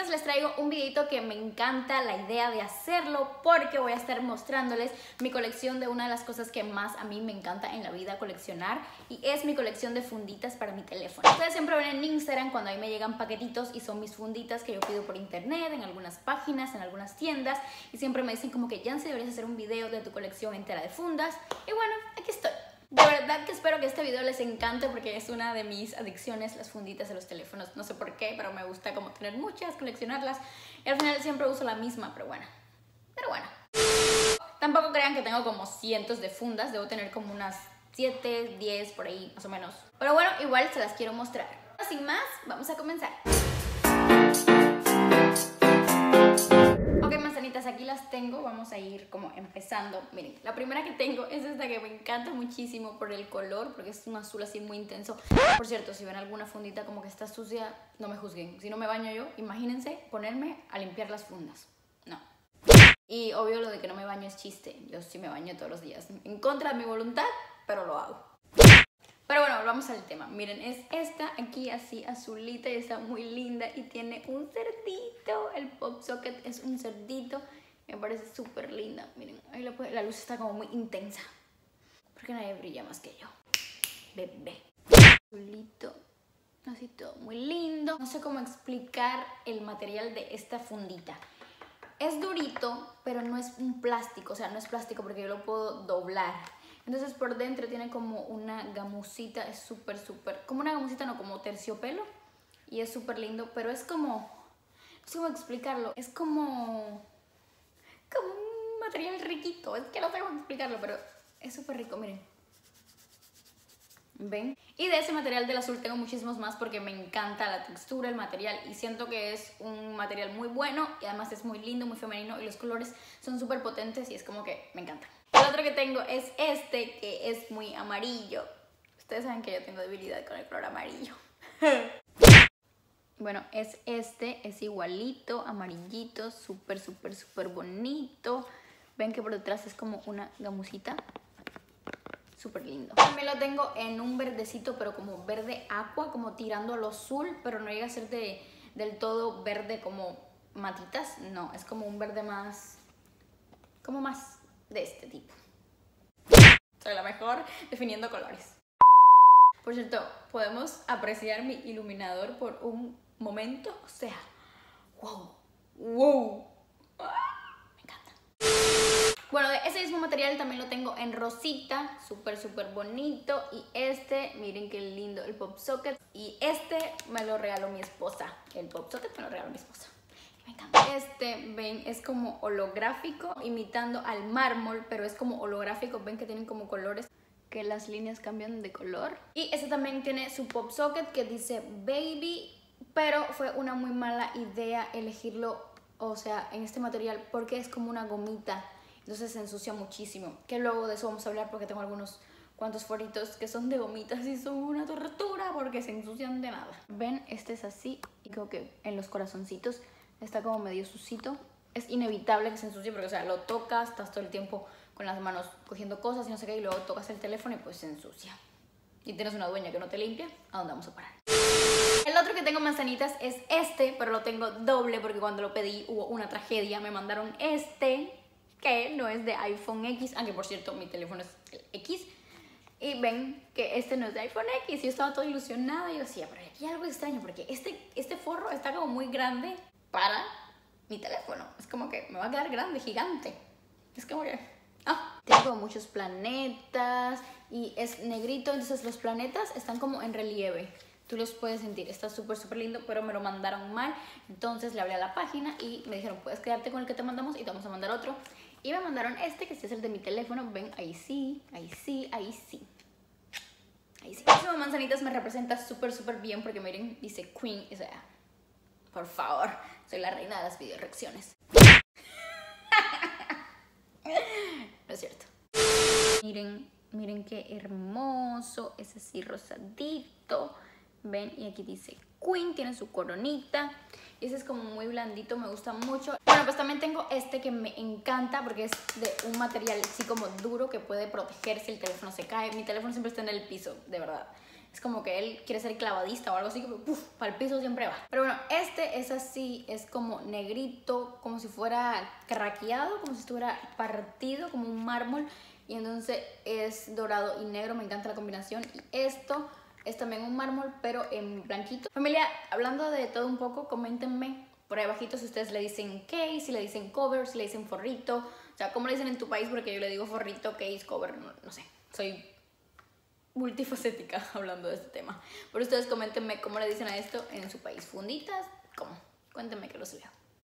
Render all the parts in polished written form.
manzanitas, les traigo un videito que me encanta la idea de hacerlo porque voy a estar mostrándoles mi colección de una de las cosas que más a mí me encanta en la vida coleccionar, y es mi colección de funditas para mi teléfono. Ustedes siempre ven en Instagram cuando ahí me llegan paquetitos y son mis funditas que yo pido por internet, en algunas páginas, en algunas tiendas, y siempre me dicen como que Yancy, deberías hacer un video de tu colección entera de fundas, y bueno, aquí estoy. De verdad que espero que este video les encante porque es una de mis adicciones, las funditas de los teléfonos. No sé por qué, pero me gusta como tener muchas, coleccionarlas. Y al final siempre uso la misma, pero bueno. Tampoco crean que tengo como cientos de fundas, debo tener como unas 7, 10 por ahí, más o menos. Pero bueno, igual se las quiero mostrar. Sin más, vamos a comenzar. Ok, manzanitas, aquí las tengo, vamos a ir como empezando. Miren, la primera que tengo es esta que me encanta muchísimo por el color, porque es un azul así muy intenso. Por cierto, si ven alguna fundita como que está sucia, no me juzguen. Si no me baño yo, imagínense ponerme a limpiar las fundas. No. Y obvio lo de que no me baño es chiste, yo sí me baño todos los días. En contra de mi voluntad, pero lo hago. Pero bueno, vamos al tema. Miren, es esta aquí así azulita y está muy linda y tiene un cerdito. El pop socket es un cerdito. Me parece súper linda. Miren, ahí la luz está como muy intensa. Porque nadie brilla más que yo. Bebé. Azulito. Así todo muy lindo. No sé cómo explicar el material de esta fundita. Es durito, pero no es un plástico. O sea, no es plástico porque yo lo puedo doblar. Entonces por dentro tiene como una gamusita, es súper, como una gamusita, no, como terciopelo. Y es súper lindo, pero es como, no sé cómo explicarlo, es como un material riquito. Es que no sé cómo explicarlo, pero es súper rico, miren. ¿Ven? Y de ese material del azul tengo muchísimos más porque me encanta la textura, el material, y siento que es un material muy bueno y además es muy lindo, muy femenino y los colores son súper potentes y es como que me encanta. El otro que tengo es este, que es muy amarillo. Ustedes saben que yo tengo debilidad con el color amarillo. Bueno, es este, es igualito, amarillito, súper bonito. Ven que por detrás es como una gamusita. Súper lindo. También lo tengo en un verdecito, pero como verde aqua, como tirando a lo azul, pero no llega a ser del todo verde como matitas. No, es como un verde más, como más de este tipo. Soy la mejor definiendo colores. Por cierto, podemos apreciar mi iluminador por un momento. O sea, wow. Me encanta. Bueno, de ese mismo material también lo tengo en rosita, súper bonito. Y este, miren qué lindo, el pop socket. Y este me lo regaló mi esposa. El pop socket me lo regaló mi esposa. Me encanta. Este, ven, es como holográfico, imitando al mármol, pero es como holográfico. Ven que tienen como colores, que las líneas cambian de color. Y este también tiene su pop socket que dice baby, pero fue una muy mala idea elegirlo, o sea, en este material, porque es como una gomita. Entonces se ensucia muchísimo, que luego de eso vamos a hablar porque tengo algunos cuantos foritos que son de gomitas y son una tortura porque se ensucian de nada. Ven, este es así y creo que en los corazoncitos está como medio sucito. Es inevitable que se ensucie porque, o sea, lo tocas, estás todo el tiempo con las manos cogiendo cosas y no sé qué, y luego tocas el teléfono y pues se ensucia. Y tienes una dueña que no te limpia, ¿a dónde vamos a parar? El otro que tengo manzanitas es este, pero lo tengo doble porque cuando lo pedí hubo una tragedia. Me mandaron este, que no es de iPhone X, aunque por cierto mi teléfono es el X. Y ven que este no es de iPhone X. Yo estaba toda ilusionada y yo decía, pero aquí hay algo extraño porque este forro está como muy grande para mi teléfono. Es como que me va a quedar grande, gigante. Es como que... tiene como muchos planetas y es negrito, entonces los planetas están como en relieve. Tú los puedes sentir, está súper lindo, pero me lo mandaron mal. Entonces le hablé a la página y me dijeron, puedes quedarte con el que te mandamos y te vamos a mandar otro. Y me mandaron este, que este es el de mi teléfono. Ven, ahí sí. Este manzanitas me representa súper bien porque miren, dice Queen, o sea, por favor, soy la reina de las video reacciones. No es cierto. Miren qué hermoso, es así rosadito. Ven, y aquí dice Queen, tiene su coronita. Y ese es como muy blandito, me gusta mucho. Bueno, pues también tengo este que me encanta porque es de un material así como duro que puede proteger si el teléfono se cae. Mi teléfono siempre está en el piso, de verdad. Es como que él quiere ser clavadista o algo así, pero para el piso siempre va. Pero bueno, este es así, es como negrito, como si fuera craqueado, como si estuviera partido, como un mármol. Y entonces es dorado y negro, me encanta la combinación. Y esto es también un mármol, pero en blanquito. Familia, hablando de todo un poco, coméntenme por ahí abajito si ustedes le dicen case, si le dicen cover, si le dicen forrito. O sea, ¿cómo le dicen en tu país? Porque yo le digo forrito, case, cover, no sé. Soy multifacética hablando de este tema. Pero ustedes coméntenme cómo le dicen a esto en su país. ¿Funditas? ¿Cómo? Cuéntenme que los leo.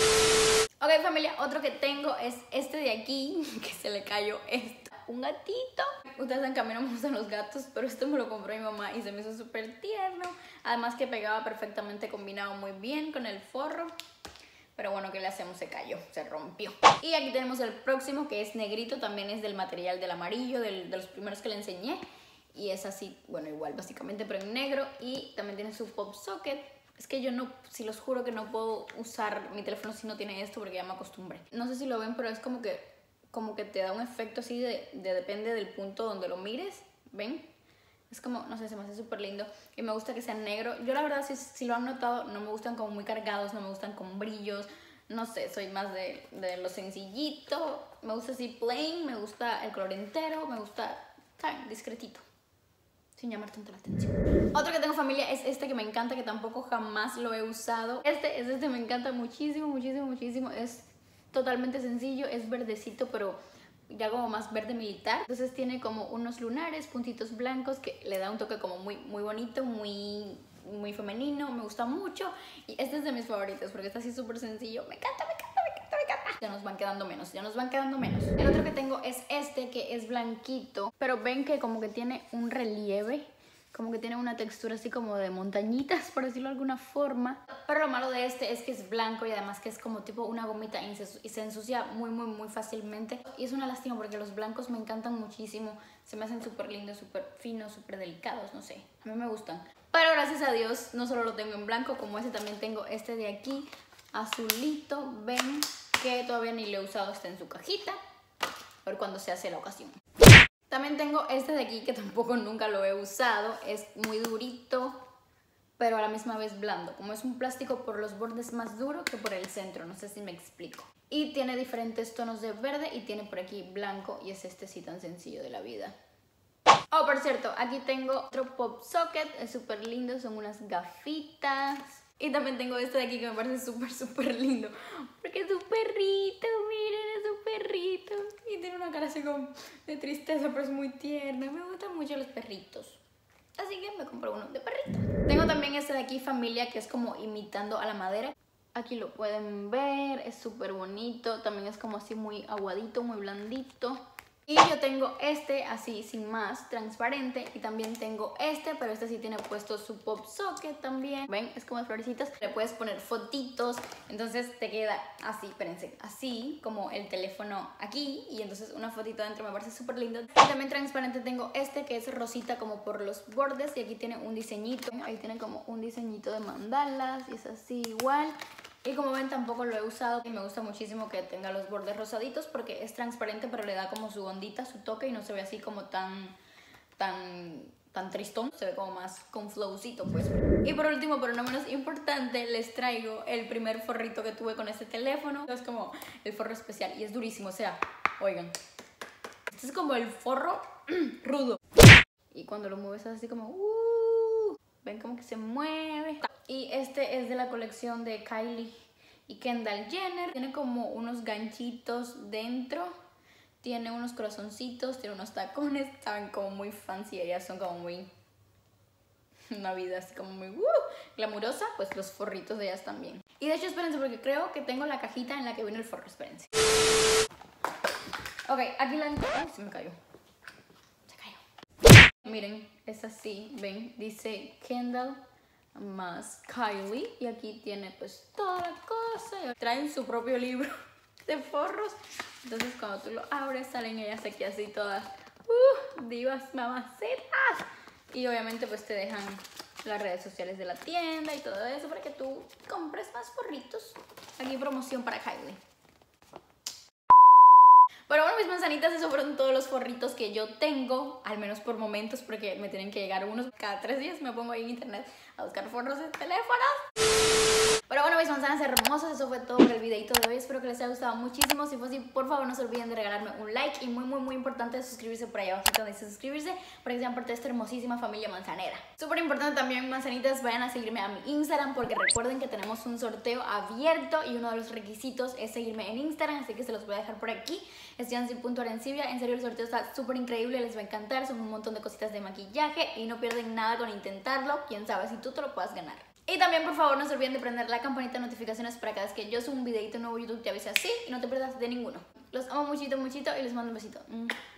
Ok, familia, otro que tengo es este de aquí, que se le cayó esto. Un gatito. Ustedes saben que a mí no me gustan los gatos, pero este me lo compró mi mamá y se me hizo súper tierno. Además que pegaba perfectamente combinado muy bien con el forro. Pero bueno, ¿qué le hacemos? Se cayó, se rompió. Y aquí tenemos el próximo, que es negrito. También es del material del amarillo, de los primeros que le enseñé. Y es así, bueno, igual básicamente, pero en negro. Y también tiene su pop socket. Es que yo no, si los juro que no puedo usar mi teléfono si no tiene esto porque ya me acostumbré. No sé si lo ven, pero es como que te da un efecto así depende del punto donde lo mires. ¿Ven? Es como, no sé, se me hace súper lindo. Y me gusta que sea negro. Yo la verdad, si lo han notado, no me gustan como muy cargados, no me gustan con brillos. No sé, soy más de lo sencillito. Me gusta así plain, me gusta el color entero, me gusta, ¿saben? Discretito, sin llamar tanto la atención. Otro que tengo, familia, es este que me encanta, que tampoco jamás lo he usado. Este me encanta muchísimo, muchísimo, muchísimo. Es totalmente sencillo, es verdecito, pero ya como más verde militar. Entonces tiene como unos lunares, puntitos blancos, que le da un toque como muy, muy bonito, muy femenino. Me gusta mucho. Y este es de mis favoritos porque está así súper sencillo. Me encanta, me encanta, me encanta, me encanta. Ya nos van quedando menos, ya nos van quedando menos. El otro que tengo es este, que es blanquito, pero ven que como que tiene un relieve, como que tiene una textura así como de montañitas, por decirlo de alguna forma. Pero lo malo de este es que es blanco y además que es como tipo una gomita y se ensucia muy, muy, muy fácilmente. Y es una lástima porque los blancos me encantan muchísimo. Se me hacen súper lindos, súper finos, súper delicados, no sé. A mí me gustan. Pero gracias a Dios no solo lo tengo en blanco, como ese también tengo este de aquí, azulito. Ven que todavía ni lo he usado, está en su cajita. A ver cuando se hace la ocasión. También tengo este de aquí que tampoco nunca lo he usado. Es muy durito, pero a la misma vez blando. Como es un plástico por los bordes más duro que por el centro. No sé si me explico. Y tiene diferentes tonos de verde y tiene por aquí blanco. Y es este sí tan sencillo de la vida. Oh, por cierto, aquí tengo otro pop socket. Es súper lindo, son unas gafitas. Y también tengo este de aquí que me parece súper, súper lindo. Porque es un perrito, miren, es un perrito. Y tiene una cara así como de tristeza, pero es muy tierna. Me gustan mucho los perritos. Así que me compré uno de perrito. Tengo también este de aquí, familia, que es como imitando a la madera. Aquí lo pueden ver, es súper bonito. También es como así muy aguadito, muy blandito. Y yo tengo este así sin más, transparente. Y también tengo este, pero este sí tiene puesto su pop socket también. ¿Ven? Es como de florecitas. Le puedes poner fotitos. Entonces te queda así, espérense, así como el teléfono aquí. Y entonces una fotito dentro me parece súper lindo. Y también transparente tengo este que es rosita como por los bordes. Y aquí tiene un diseñito. Ahí tiene como un diseñito de mandalas. Y es así igual. Y como ven, tampoco lo he usado y me gusta muchísimo que tenga los bordes rosaditos porque es transparente, pero le da como su ondita, su toque y no se ve así como tan tristón. Se ve como más con flowcito, pues. Y por último, pero no menos importante, les traigo el primer forrito que tuve con este teléfono. Es como el forro especial y es durísimo, o sea, oigan. Este es como el forro rudo. Y cuando lo mueves así como... ven como que se mueve. Y este es de la colección de Kylie y Kendall Jenner. Tiene como unos ganchitos dentro. Tiene unos corazoncitos, tiene unos tacones. Saben, como muy fancy. Ellas son como muy... una vida así como muy glamurosa. Pues los forritos de ellas también. Y de hecho, espérense, porque creo que tengo la cajita en la que vino el forro. Espérense. Ok, aquí la... ay, se me cayó. Miren, es así, ven, dice Kendall más Kylie y aquí tiene pues toda la cosa. Traen su propio libro de forros, entonces cuando tú lo abres salen ellas aquí así todas divas, mamacetas. Y obviamente pues te dejan las redes sociales de la tienda y todo eso para que tú compres más forritos. Aquí promoción para Kylie. Pero bueno, mis manzanitas, esos fueron todos los forritos que yo tengo, al menos por momentos, porque me tienen que llegar unos cada 3 días. Me pongo ahí en internet a buscar forros de teléfonos. Pero bueno, mis manzanas hermosas, eso fue todo por el videito de hoy. Espero que les haya gustado muchísimo. Si fue así, por favor no se olviden de regalarme un like. Y muy importante suscribirse por ahí abajo donde dice suscribirse, para que sean parte de esta hermosísima familia manzanera. Súper importante también, manzanitas, vayan a seguirme a mi Instagram, porque recuerden que tenemos un sorteo abierto y uno de los requisitos es seguirme en Instagram, así que se los voy a dejar por aquí. Es Yancy.arencibia. En serio, el sorteo está súper increíble, les va a encantar. Son un montón de cositas de maquillaje y no pierden nada con intentarlo. Quién sabe si tú te lo puedas ganar. Y también, por favor, no se olviden de prender la campanita de notificaciones para cada vez que yo subo un videito nuevo, YouTube te avisa así y no te pierdas de ninguno. Los amo muchito y les mando un besito.